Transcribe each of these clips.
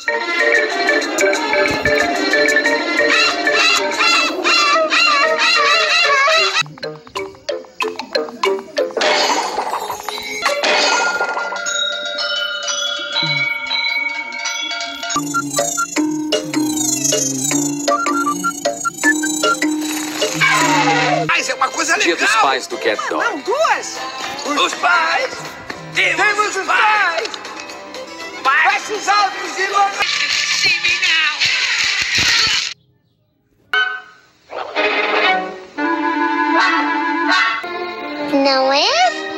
Mas é uma coisa legal. Dia dos pais do Cat Dog. Não, duas. Os pais. Temos os pais. Baixos, altos e longos. Não é?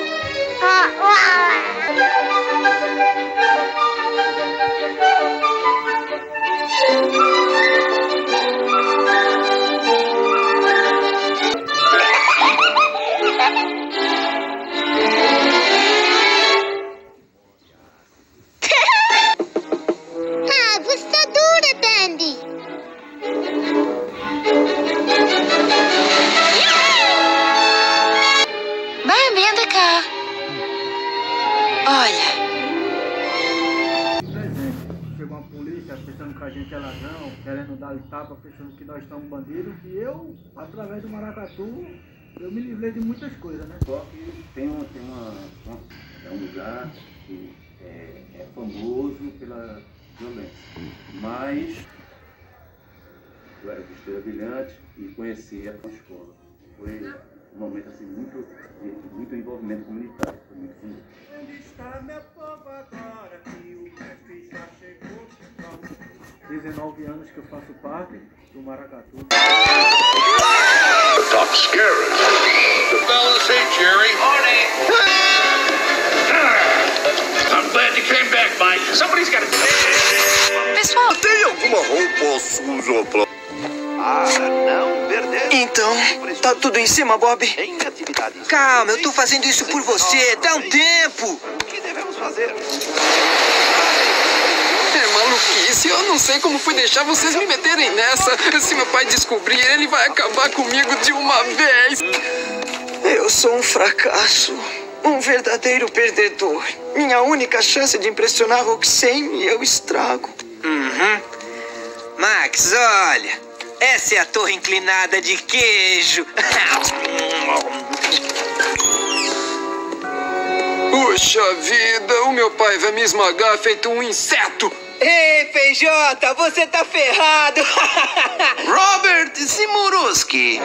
Ah, você tá dura, Dandy. Bambi, anda cá. Olha. Chegou uma polícia pensando que a gente é ladrão, querendo dar tapa, pensando que nós estamos bandidos. E eu, através do maracatu, eu me livrei de muitas coisas, né? Só que é um lugar que é famoso pela violência. Mas eu era de Estrela Brilhante e conheci a escola. Foi um momento assim, muito envolvimento comunitário. Foi muito bonito. Onde está meu povo agora que o mestre já chegou? 19 anos que eu faço parte do maracatu. Top scarers. The fellas, hey Jerry. Morning. I'm glad you came back, Mike. Somebody's got to. Pessoal, Tem alguma roupa suja pra... Não perder. Então, tá tudo em cima, Bob? Em atividades. Calma, eu tô fazendo isso por você. Dá um tempo. O que devemos fazer? É maluquice. Eu não sei como fui deixar vocês me meterem nessa. Se meu pai descobrir, ele vai acabar comigo de uma vez. Eu sou um fracasso. Um verdadeiro perdedor. Minha única chance de impressionar Roxane e eu estrago. Max, olha. Essa é a torre inclinada de queijo. Puxa vida, o meu pai vai me esmagar feito um inseto. Ei, PJ, você tá ferrado. Robert Simuruski.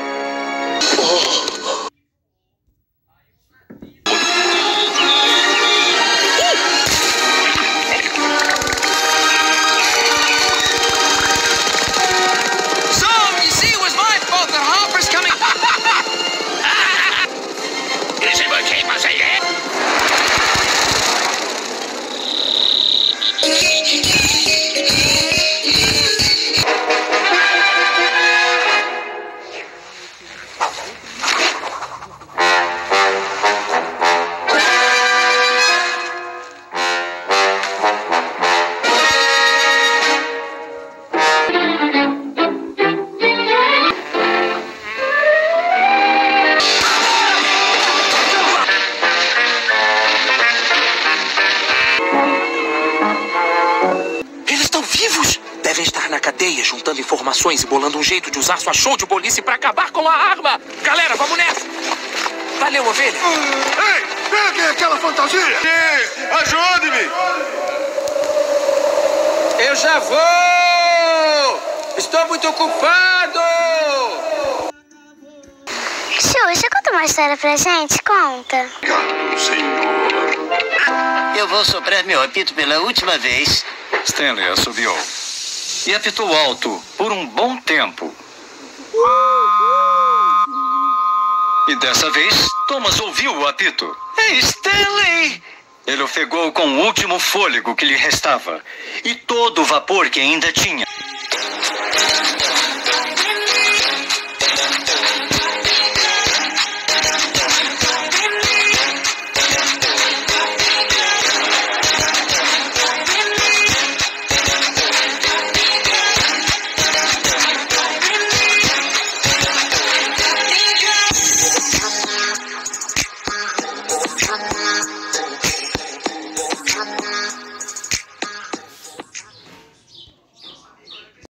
Devem estar na cadeia, juntando informações e bolando um jeito de usar sua show de bolice pra acabar com a arma. Galera, vamos nessa. Valeu, ovelha. Ei, pegue aquela fantasia. Ajude-me. Eu já vou. Estou muito ocupado. Xuxa, conta uma história pra gente, conta. Obrigado, senhor. Eu vou soprar meu apito pela última vez. Stanley assobiou. E apitou alto por um bom tempo. E dessa vez, Thomas ouviu o apito. Ei, Stanley! Ele ofegou com o último fôlego que lhe restava e todo o vapor que ainda tinha.